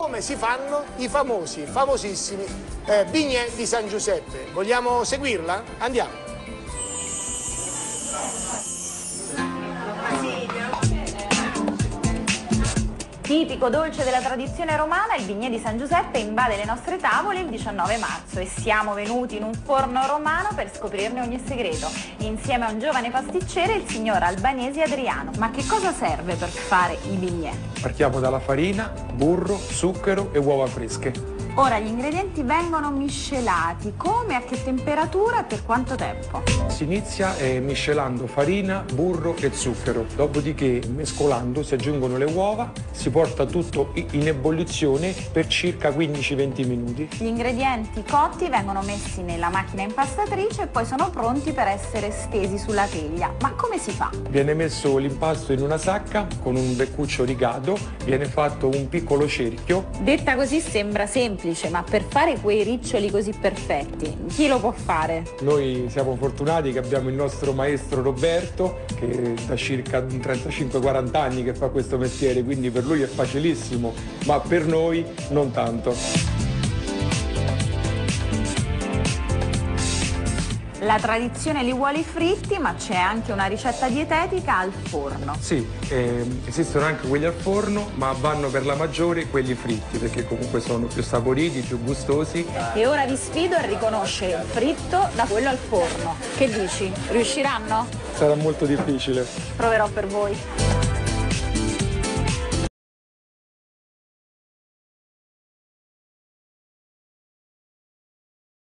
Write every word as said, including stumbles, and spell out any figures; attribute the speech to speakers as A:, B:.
A: Come si fanno i famosi, famosissimi eh, bignè di San Giuseppe. Vogliamo seguirla? Andiamo.
B: Tipico dolce della tradizione romana, il bignè di San Giuseppe invade le nostre tavole il diciannove marzo e siamo venuti in un forno romano per scoprirne ogni segreto, insieme a un giovane pasticcere, il signor Albanesi Adriano. Ma che cosa serve per fare i bignè?
C: Partiamo dalla farina, burro, zucchero e uova fresche.
B: Ora gli ingredienti vengono miscelati, come, a che temperatura e per quanto tempo?
C: Si inizia eh, miscelando farina, burro e zucchero, dopodiché mescolando si aggiungono le uova, si porta tutto in ebollizione per circa quindici venti minuti.
B: Gli ingredienti cotti vengono messi nella macchina impastatrice e poi sono pronti per essere stesi sulla teglia. Ma come si fa?
C: Viene messo l'impasto in una sacca con un beccuccio rigato, viene fatto un piccolo cerchio.
B: Detta così sembra semplice, ma per fare quei riccioli così perfetti, chi lo può fare?
C: Noi siamo fortunati che abbiamo il nostro maestro Roberto, che da circa trentacinque quaranta anni che fa questo mestiere, quindi per lui è facilissimo, ma per noi non tanto.
B: La tradizione li vuole fritti, ma c'è anche una ricetta dietetica al forno.
C: Sì, eh, esistono anche quelli al forno, ma vanno per la maggiore quelli fritti, perché comunque sono più saporiti, più gustosi.
B: E ora vi sfido a riconoscere il fritto da quello al forno. Che dici? Riusciranno?
C: Sarà molto difficile.
B: Proverò per voi.